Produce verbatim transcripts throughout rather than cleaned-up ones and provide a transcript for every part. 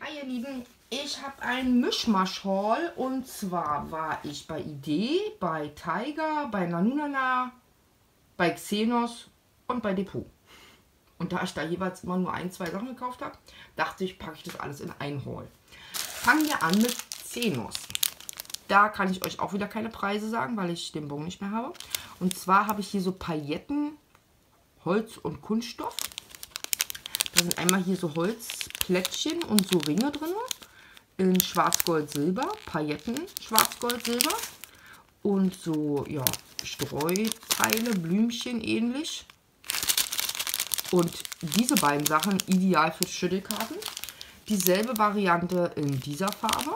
ihr Lieben, ich habe einen Mischmasch-Haul und zwar war ich bei Idee, bei Tiger, bei Nanunana, bei Xenos und bei Depot. Und da ich da jeweils immer nur ein, zwei Sachen gekauft habe, dachte ich, packe ich das alles in einen Haul. Fangen wir an mit Xenos. Da kann ich euch auch wieder keine Preise sagen, weil ich den Bon nicht mehr habe. Und zwar habe ich hier so Pailletten, Holz und Kunststoff. Da sind einmal hier so Holzplättchen und so Ringe drin. In Schwarz-Gold-Silber, Pailletten, Schwarz-Gold-Silber. Und so, ja, Streuteile, Blümchen ähnlich. Und diese beiden Sachen ideal für Schüttelkarten. Dieselbe Variante in dieser Farbe.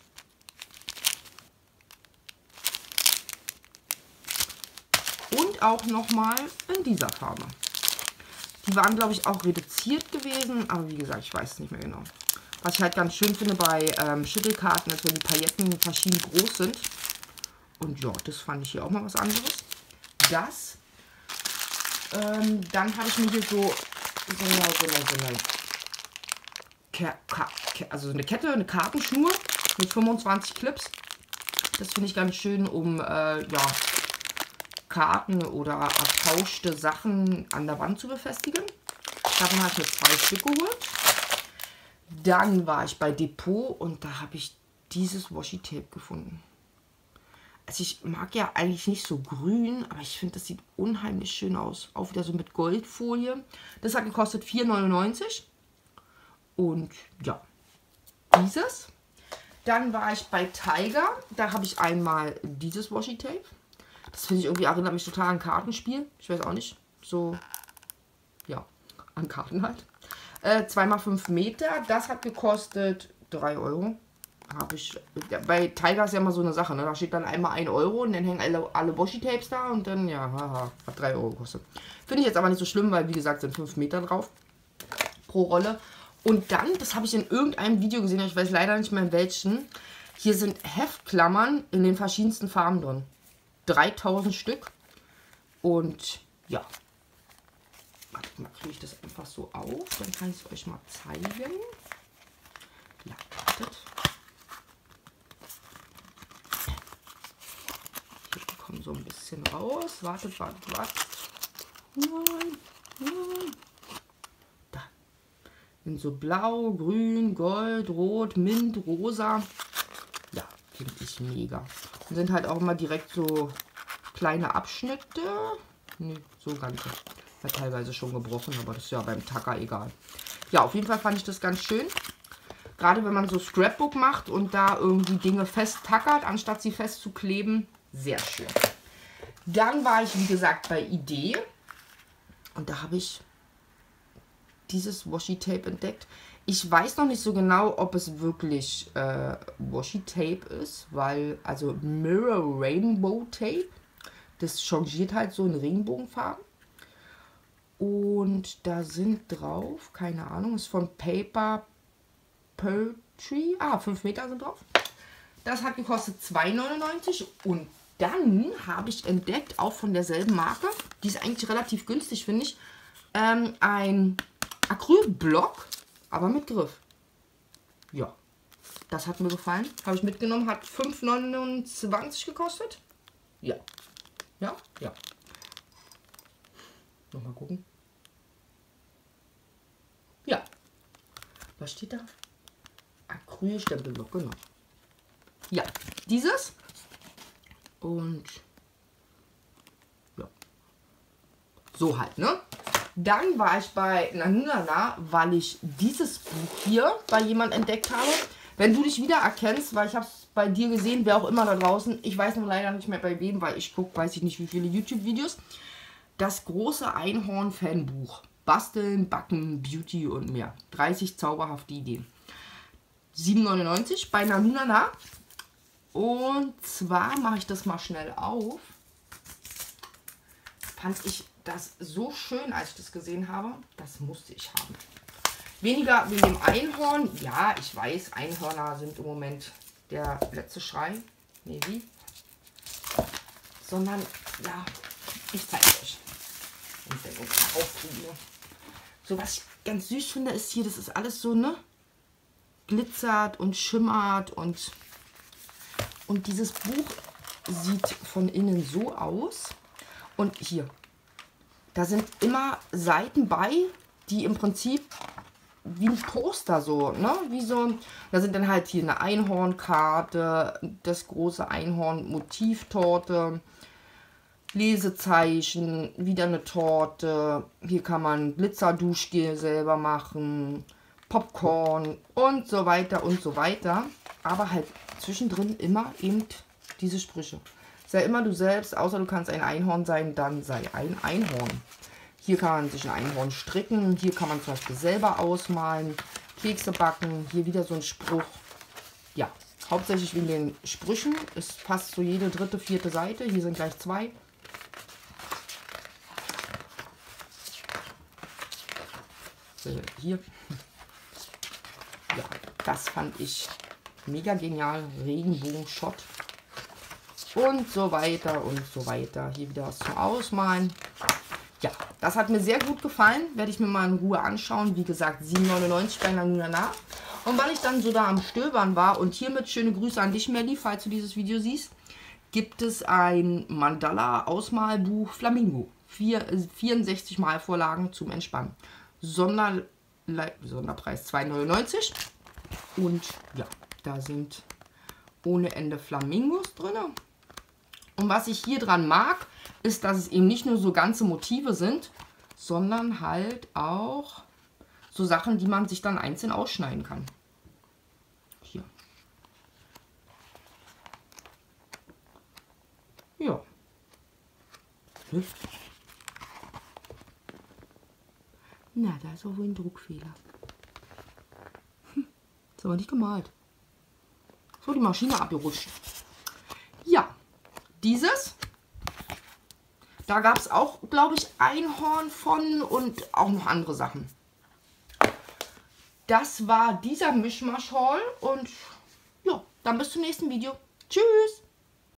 Und auch nochmal in dieser Farbe. Die waren, glaube ich, auch reduziert gewesen, aber wie gesagt, ich weiß es nicht mehr genau. Was ich halt ganz schön finde bei ähm, Schüttelkarten, ist, wenn die Pailletten verschieden groß sind. Und ja, das fand ich hier auch mal was anderes. Das. Ähm, dann habe ich mir hier so, so eine, so eine, so eine, Ke Ka also eine Kette, eine Kartenschnur mit fünfundzwanzig Clips. Das finde ich ganz schön, um äh, ja, Karten oder ertauschte Sachen an der Wand zu befestigen. Davon habe ich mir zwei Stück geholt. Dann war ich bei Depot und da habe ich dieses Washi-Tape gefunden. Also ich mag ja eigentlich nicht so grün, aber ich finde, das sieht unheimlich schön aus. Auch wieder so mit Goldfolie. Das hat gekostet vier neunundneunzig. Und ja, dieses. Dann war ich bei Tiger. Da habe ich einmal dieses Washi-Tape. Das finde ich irgendwie, erinnert mich total an Kartenspiel. Ich weiß auch nicht. So, ja, an Karten halt. Äh, zwei mal fünf Meter. Das hat gekostet drei Euro. Habe ich. Ja, bei Tiger ist ja immer so eine Sache, ne? Da steht dann einmal ein Euro und dann hängen alle, alle Washi-Tapes da und dann, ja, haha, hat drei Euro gekostet. Finde ich jetzt aber nicht so schlimm, weil wie gesagt sind fünf Meter drauf pro Rolle. Und dann, das habe ich in irgendeinem Video gesehen, ich weiß leider nicht mehr in welchen. Hier sind Heftklammern in den verschiedensten Farben drin. dreitausend Stück. Und ja. Warte mal, kriege ich das einfach so auf. Dann kann ich es euch mal zeigen. Ja, wartet. Hier kommt so ein bisschen raus. Wartet, wartet, wartet. Nein, nein. Da. In so blau, grün, gold, rot, mint, rosa. Ja, finde ich mega. Und sind halt auch immer direkt so kleine Abschnitte. Nee, so ganze. War teilweise schon gebrochen, aber das ist ja beim Tacker egal. Ja, auf jeden Fall fand ich das ganz schön. Gerade wenn man so Scrapbook macht und da irgendwie Dinge fest tackert, anstatt sie fest zu kleben. Sehr schön. Dann war ich, wie gesagt, bei Idee. Und da habe ich dieses Washi-Tape entdeckt. Ich weiß noch nicht so genau, ob es wirklich äh, Washi-Tape ist, weil, also Mirror Rainbow Tape, das changiert halt so in Regenbogenfarben. Und da sind drauf, keine Ahnung, ist von Paper Poetry, ah, fünf Meter sind drauf. Das hat gekostet zwei neunundneunzig und dann habe ich entdeckt, auch von derselben Marke, die ist eigentlich relativ günstig, finde ich, ähm, ein Acrylblock, aber mit Griff. Ja, das hat mir gefallen. Habe ich mitgenommen, hat fünf neunundzwanzig gekostet. Ja, ja, ja. Nochmal gucken. Ja. Was steht da? Acrylstempelblock, genau. Ja, dieses. Und ja. So halt, ne? Dann war ich bei Nanunana, weil ich dieses Buch hier bei jemand entdeckt habe. Wenn du dich wiedererkennst, weil ich habe es bei dir gesehen, wer auch immer da draußen. Ich weiß nur leider nicht mehr bei wem, weil ich gucke, weiß ich nicht wie viele YouTube-Videos. Das große Einhorn-Fanbuch. Basteln, Backen, Beauty und mehr. dreißig zauberhafte Ideen. sieben neunundneunzig bei Nanunana. Und zwar mache ich das mal schnell auf. Fand ich das so schön, als ich das gesehen habe. Das musste ich haben. Weniger wegen dem Einhorn. Ja, ich weiß, Einhörner sind im Moment der letzte Schrei. Nee, wie? Sondern, ja, ich zeige euch. Und dann uns mal aufkriegen. So, was ich ganz süß finde, ist hier, das ist alles so, ne? glitzert und schimmert. Und, und dieses Buch sieht von innen so aus. Und hier, da sind immer Seiten bei, die im Prinzip wie ein Poster so, ne? Wie so, da sind dann halt hier eine Einhornkarte, das große Einhorn-Motivtorte, Lesezeichen, wieder eine Torte. Hier kann man Glitzer-Duschgel selber machen, Popcorn und so weiter und so weiter. Aber halt zwischendrin immer eben diese Sprüche. Sei immer du selbst, außer du kannst ein Einhorn sein, dann sei ein Einhorn. Hier kann man sich ein Einhorn stricken, hier kann man zum Beispiel selber ausmalen, Kekse backen, hier wieder so ein Spruch. Ja, hauptsächlich wegen den Sprüchen. Es passt zu jede dritte, vierte Seite. Hier sind gleich zwei. Hier. Ja, das fand ich mega genial. Regenbogen-Shot. Und so weiter und so weiter. Hier wieder was zum Ausmalen. Ja, das hat mir sehr gut gefallen. Werde ich mir mal in Ruhe anschauen. Wie gesagt, sieben neunundneunzig bei Nanunana. Und weil ich dann so da am Stöbern war und hiermit schöne Grüße an dich, Melli, falls du dieses Video siehst, gibt es ein Mandala-Ausmalbuch Flamingo. Vier, vierundsechzig Malvorlagen zum Entspannen. Sonder, Sonderpreis zwei neunundneunzig. Und ja, da sind ohne Ende Flamingos drin. Und was ich hier dran mag, ist, dass es eben nicht nur so ganze Motive sind, sondern halt auch so Sachen, die man sich dann einzeln ausschneiden kann. Hier. Ja. Na, da ist auch wohl ein Druckfehler. Hm, ist aber nicht gemalt. So, die Maschine abgerutscht. Ja, dieses. Da gab es auch, glaube ich, Einhorn von und auch noch andere Sachen. Das war dieser Mischmasch-Haul und ja, dann bis zum nächsten Video. Tschüss!